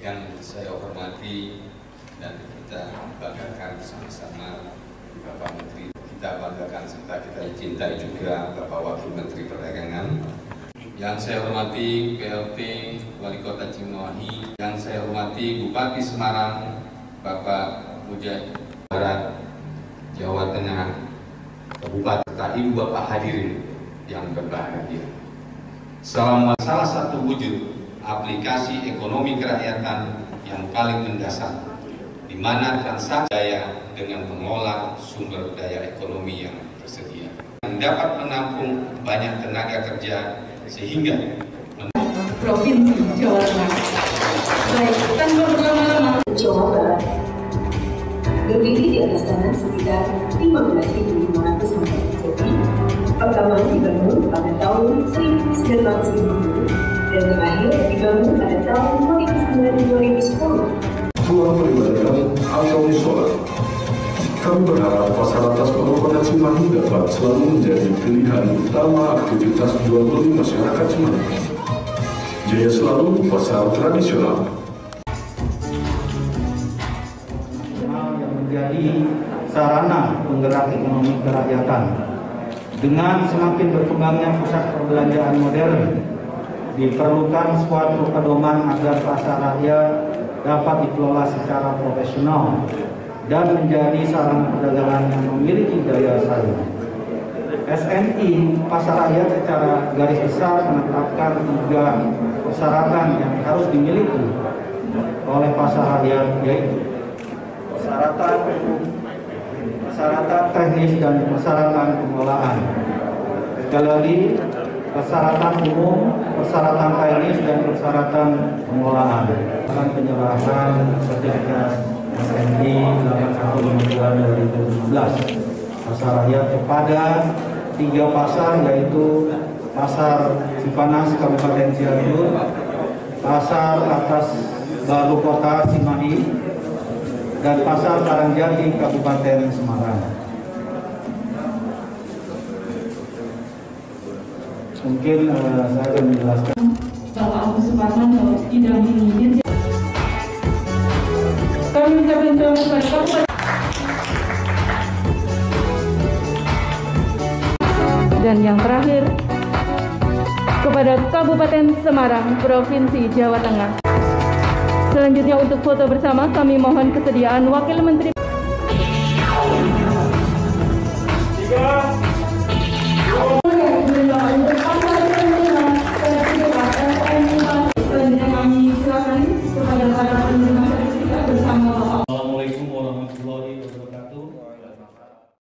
Yang saya hormati dan kita banggakan bersama-sama Bapak Menteri, kita banggakan serta kita cintai juga Bapak Wakil Menteri Perdagangan. Yang saya hormati PLT Wali Kota Cimahi, yang saya hormati Bupati Semarang Bapak Mujahid Barat, Jawa Tengah, Kabupaten, serta Ibu Bapak hadirin yang berbahagia. Salah satu wujud aplikasi ekonomi kerakyatan yang paling mendasar, di mana transaksi daya dengan mengolah sumber daya ekonomi yang tersedia, yang dapat menampung banyak tenaga kerja sehingga Provinsi Jawa Tengah. Baik, tanpa berlama-lama, Jawa Barat berdiri di atas tanah sekitar 15.500 meter persegi. Pertama dibangun pada tahun 1950 dan terakhir dibangun pada tahun 2009-2010. Tuan melibatkan Alkawi Solar. Kami berharap fasilitas Kota Cimahi dapat selalu menjadi pilihan utama aktivitas jual beli masyarakat Cimahi. Jaya selalu pasar tradisional. Yang menjadi sarana penggerak ekonomi kerakyatan. Dengan semakin berkembangnya pusat perbelanjaan modern, diperlukan suatu pedoman agar pasar rakyat dapat dikelola secara profesional dan menjadi sarana perdagangan yang memiliki daya saing. SNI Pasar Rakyat secara garis besar menetapkan 3 persyaratan yang harus dimiliki oleh pasar rakyat, yaitu persyaratan teknis dan persyaratan pengelolaan. Sekali lagi, persyaratan umum, persyaratan teknis dan persyaratan pengelolaan. Penyerahan sertifikat SNI 81/2015 pasar rakyat kepada 3 pasar, yaitu Pasar Cipanas Kabupaten Cianjur, Pasar Atas Baru Kota Cimahi, dan Pasar Karangjati Kabupaten Semarang. Mungkin saya akan menjelaskan. Bapak Agus Suparmanto didampingi. Kami ucapkan selamat kepada Kabupaten. Dan yang terakhir kepada Kabupaten Semarang, Provinsi Jawa Tengah. Selanjutnya untuk foto bersama kami mohon kesediaan Wakil Menteri. 3